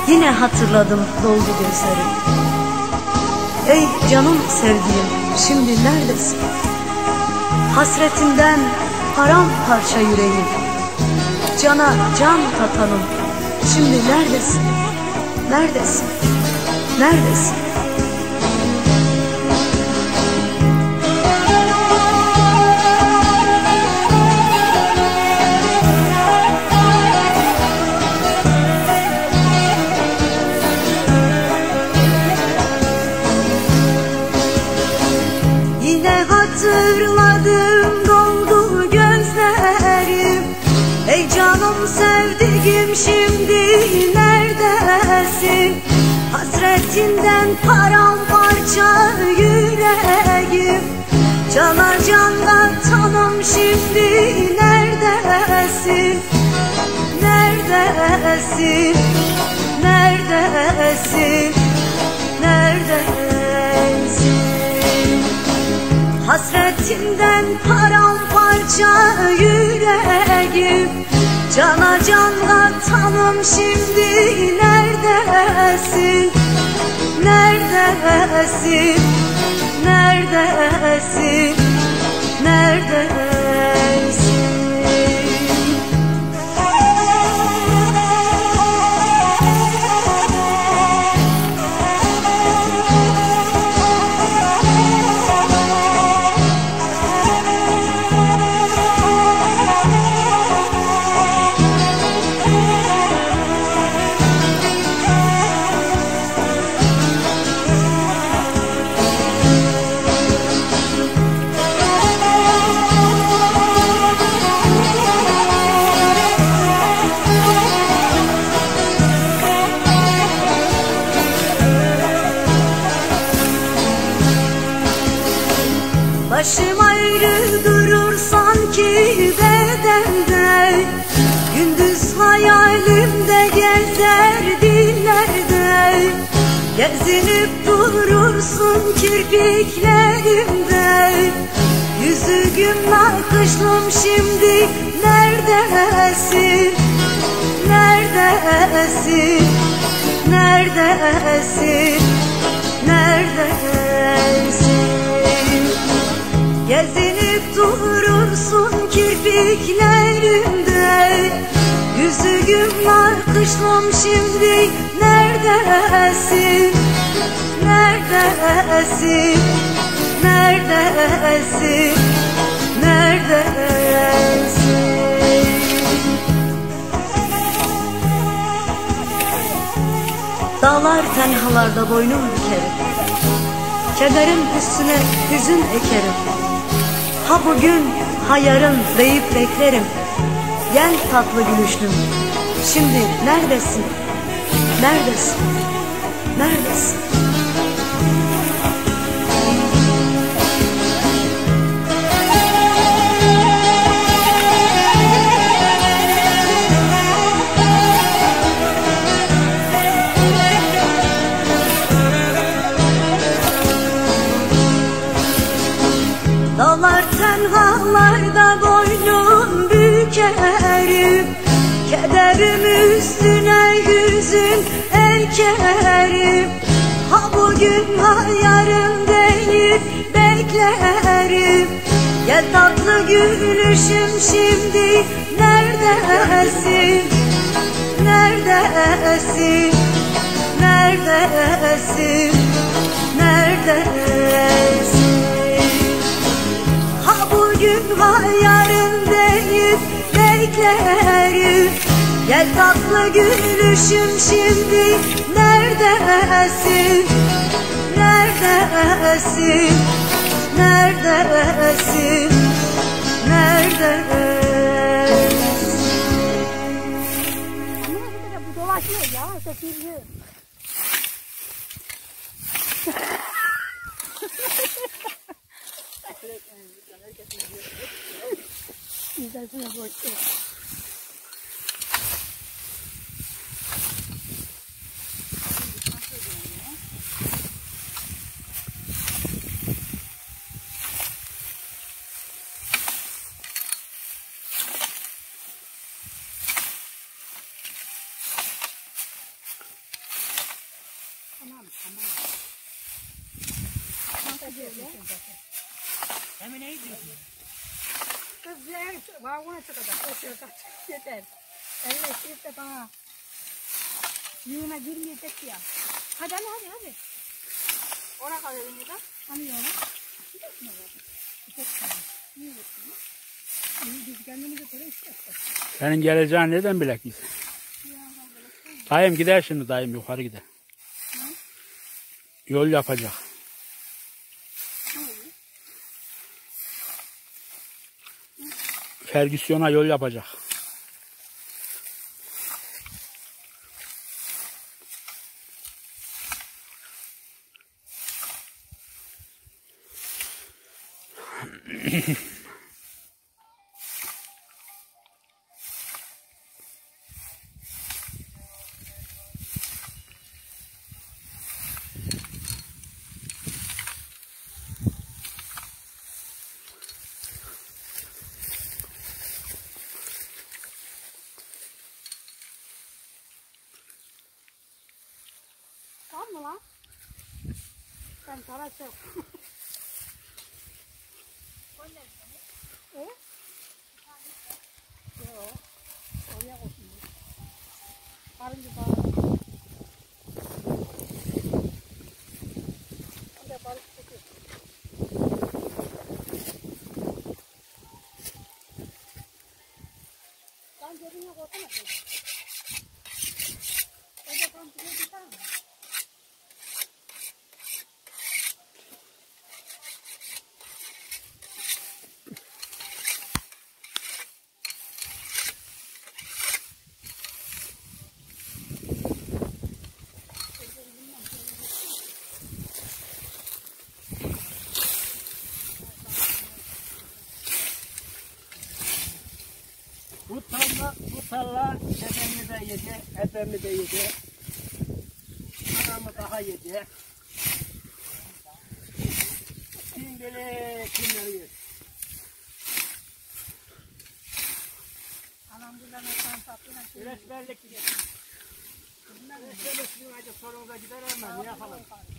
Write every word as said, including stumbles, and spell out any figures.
Yine hatırladım doldu gözlerim. Ey canım sevdiğim, şimdi neredesin? Hasretinden paramparça yüreğim. Cana can katanım, şimdi neredesin? Neredesin? Neredesin? Hatırladım doldu gözlerim. Ey canım sevdiğim, şimdi neredesin? Hasretinden paramparça yüreğim. Cana can katanım, şimdi neredesin? Neredesin? Neredesin? Neredesin? Hasretinden paramparça yüreğim. Cana can katanım, şimdi neredesin? Neredesin? Neredesin? Neredesin? Başım ayrı durur sanki bedende, gündüz hayalimde gezer dillerde. Gezinip durursun kirpiklerimde, yüzüğüm nakışlım, şimdi neredesin? Neredesin? Neredesin? Neredesin? Gezinip durursun kirpiklerimde, yüzüğüm nakışlım, şimdi neredesin? Neredesin? Neredesin? Neredesin? Dağlar tenhalarda boynum bükerim, kederin üstüne hüzün ekerim. Ha bugün, ha yarın deyip beklerim. Gel tatlı gülüşlüm, şimdi neredesin? Neredesin? Neredesin? Dağlar tenhalarda boynum bükerim, kederim üstüne hüzün ekerim. Ha bugün ha yarın deyip beklerim. Gel tatlı gülüşüm, şimdi neredesin? Neredesin? Neredesin? Neredesin? Ha yarın deyip beklerim. Gel tatlı gülüşüm, şimdi neredesin? Neredesin? Neredesin? Neredesin? Bu dolaşıyor ya, sekiliyor. İzlesene bu işte. Hemen neyi diyorsun? Kız diğer vagona çıkacak. Koşuyor kaç. Yeter. Elle şirip de bana. Yığına girmeyecek ya. Hadi hadi hadi hadi. Ona kadar indi de. Hani yola. Gidelim oraya. Gidelim. Niye gidelim? İyi biz kendini götürün işte. Senin geleceğin neden bilek biz? Dayım gider şimdi, dayım yukarı gider. Yol yapacak. Fergüsyon'a yol yapacak. Tamam mı lan? Ben para çok. E? Yok. Oraya koşun. Karınca bağlı. Oraya balık tutuyor. Sen cebine koysana. Orada kan tutuyor tutar mı? Bu tarla, bu tarla dedemi de yedi, ebemi de yedi. Anamı daha yedi. Kim bilir kimleri yedi. Elhamdülillah nasıl tatlına şey. Üretmenlik yedi. Üretmenlik yedi. Sorunuza gider ama ne yapalım?